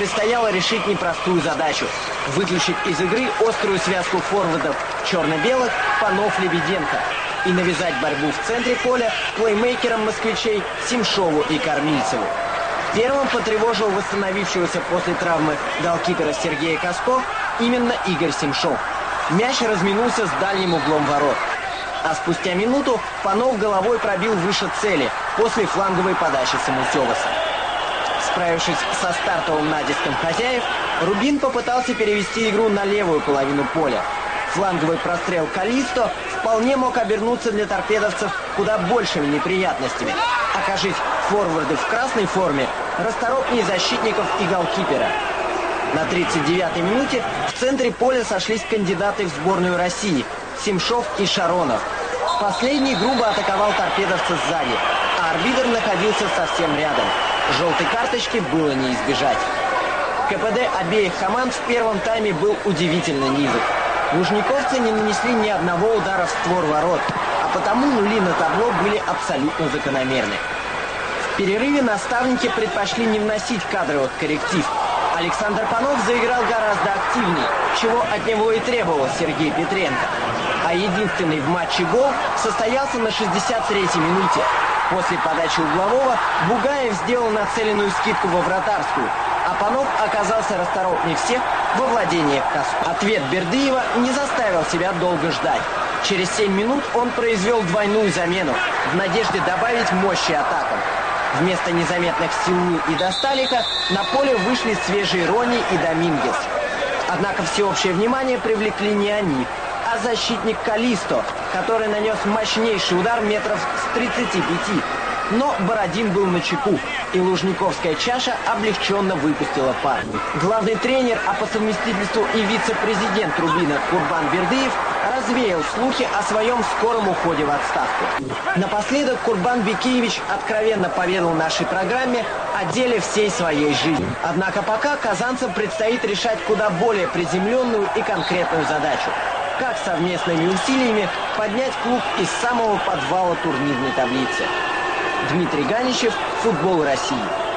предстояло решить непростую задачу – выключить из игры острую связку форвардов черно-белых Панов-Лебеденко и навязать борьбу в центре поля плеймейкерам москвичей Семшову и Кормильцеву. Первым потревожил восстановившегося после травмы голкипера Сергея Коско именно Игорь Семшов. Мяч разминулся с дальним углом ворот. А спустя минуту Панов головой пробил выше цели после фланговой подачи Самусеваса. Справившись со стартовым натиском хозяев, Рубин попытался перевести игру на левую половину поля. Фланговый прострел Калисто вполне мог обернуться для торпедовцев куда большими неприятностями. Окажись форварды в красной форме, расторопнее защитников и голкипера. На 39-й минуте в центре поля сошлись кандидаты в сборную России – Семшов и Шаронов. Последний грубо атаковал торпедовца сзади, а арбитр находился совсем рядом. Желтой карточки было не избежать. КПД обеих команд в первом тайме был удивительно низок. Лужниковцы не нанесли ни одного удара в створ ворот, а потому нули на табло были абсолютно закономерны. В перерыве наставники предпочли не вносить кадровых корректив. Александр Панов заиграл гораздо активнее, чего от него и требовал Сергей Петренко. А единственный в матче гол состоялся на 63-й минуте. После подачи углового Бугаев сделал нацеленную скидку во вратарскую, а Панов оказался расторопнее всех во владениях Коско. Ответ Бердыева не заставил себя долго ждать. Через 7 минут он произвел двойную замену в надежде добавить мощи атакам. Вместо незаметных Силы и Досталика на поле вышли свежие Рони и Домингес. Однако всеобщее внимание привлекли не они, а защитник Калисто, который нанес мощнейший удар метров с 35. Но Бородин был начеку, и лужниковская чаша облегченно выпустила пар. Главный тренер, а по совместительству и вице-президент Рубина Курбан Бердыев развеял слухи о своем скором уходе в отставку. Напоследок Курбан Бекиевич откровенно поведал нашей программе о деле всей своей жизни. Однако пока казанцам предстоит решать куда более приземленную и конкретную задачу. Как совместными усилиями поднять клуб из самого подвала турнирной таблицы. Дмитрий Ганичев, «Футбол России».